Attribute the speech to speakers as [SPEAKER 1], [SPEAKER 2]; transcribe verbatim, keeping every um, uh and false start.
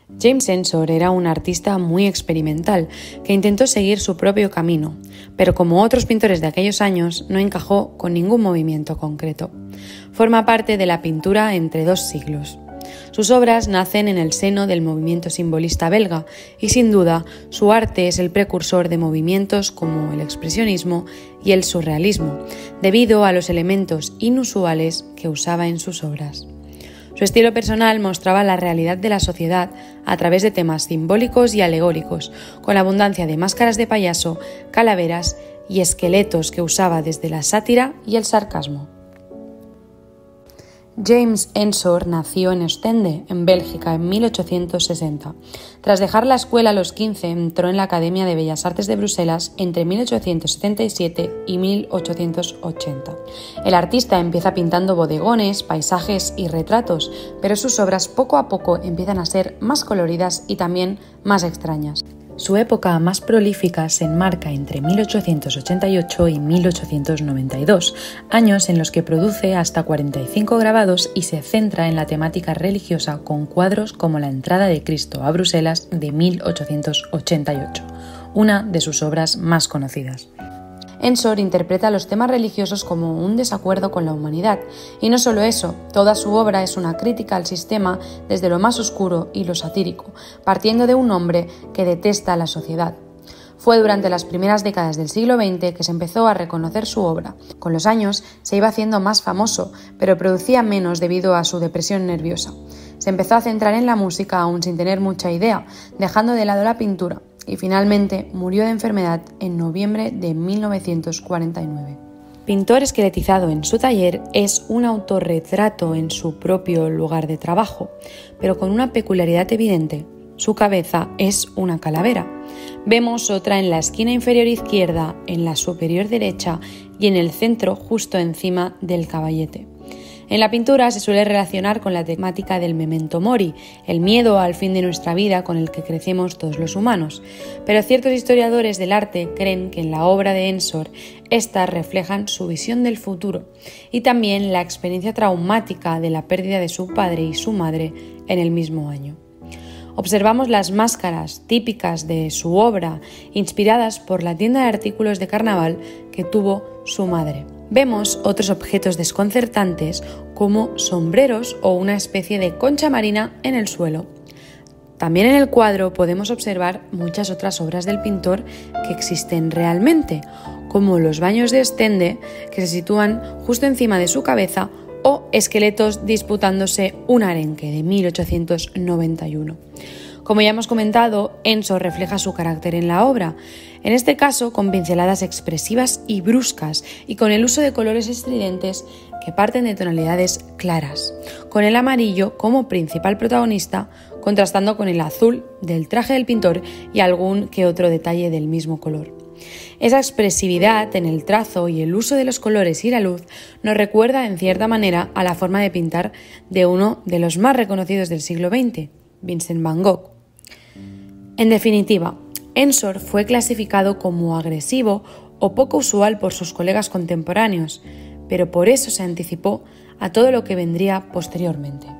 [SPEAKER 1] James Ensor era un artista muy experimental que intentó seguir su propio camino, pero como otros pintores de aquellos años no encajó con ningún movimiento concreto. Forma parte de la pintura entre dos siglos. Sus obras nacen en el seno del movimiento simbolista belga y sin duda su arte es el precursor de movimientos como el expresionismo y el surrealismo, debido a los elementos inusuales que usaba en sus obras. Su estilo personal mostraba la realidad de la sociedad a través de temas simbólicos y alegóricos, con la abundancia de máscaras de payaso, calaveras y esqueletos que usaba desde la sátira y el sarcasmo. James Ensor nació en Ostende, en Bélgica, en mil ochocientos sesenta. Tras dejar la escuela a los quince, entró en la Academia de Bellas Artes de Bruselas entre mil ochocientos setenta y siete y mil ochocientos ochenta. El artista empieza pintando bodegones, paisajes y retratos, pero sus obras poco a poco empiezan a ser más coloridas y también más extrañas. Su época más prolífica se enmarca entre mil ochocientos ochenta y ocho y mil ochocientos noventa y dos, años en los que produce hasta cuarenta y cinco grabados y se centra en la temática religiosa con cuadros como La entrada de Cristo a Bruselas de mil ochocientos ochenta y ocho, una de sus obras más conocidas. Ensor interpreta los temas religiosos como un desacuerdo con la humanidad, y no solo eso, toda su obra es una crítica al sistema desde lo más oscuro y lo satírico, partiendo de un hombre que detesta a la sociedad. Fue durante las primeras décadas del siglo veinte que se empezó a reconocer su obra. Con los años se iba haciendo más famoso, pero producía menos debido a su depresión nerviosa. Se empezó a centrar en la música aún sin tener mucha idea, dejando de lado la pintura, y finalmente murió de enfermedad en noviembre de mil novecientos cuarenta y nueve. Pintor esqueletizado en su taller, es un autorretrato en su propio lugar de trabajo, pero con una peculiaridad evidente: su cabeza es una calavera. Vemos otra en la esquina inferior izquierda, en la superior derecha y en el centro justo encima del caballete. En la pintura se suele relacionar con la temática del memento mori, el miedo al fin de nuestra vida con el que crecemos todos los humanos. Pero ciertos historiadores del arte creen que en la obra de Ensor estas reflejan su visión del futuro y también la experiencia traumática de la pérdida de su padre y su madre en el mismo año. Observamos las máscaras típicas de su obra, inspiradas por la tienda de artículos de carnaval que tuvo su madre. Vemos otros objetos desconcertantes como sombreros o una especie de concha marina en el suelo. También en el cuadro podemos observar muchas otras obras del pintor que existen realmente, como los baños de Ostende, que se sitúan justo encima de su cabeza, o esqueletos disputándose un arenque de mil ochocientos noventa y uno. Como ya hemos comentado, Ensor refleja su carácter en la obra, en este caso con pinceladas expresivas y bruscas y con el uso de colores estridentes que parten de tonalidades claras, con el amarillo como principal protagonista, contrastando con el azul del traje del pintor y algún que otro detalle del mismo color. Esa expresividad en el trazo y el uso de los colores y la luz nos recuerda en cierta manera a la forma de pintar de uno de los más reconocidos del siglo veinte, Vincent van Gogh. En definitiva, Ensor fue clasificado como agresivo o poco usual por sus colegas contemporáneos, pero por eso se anticipó a todo lo que vendría posteriormente.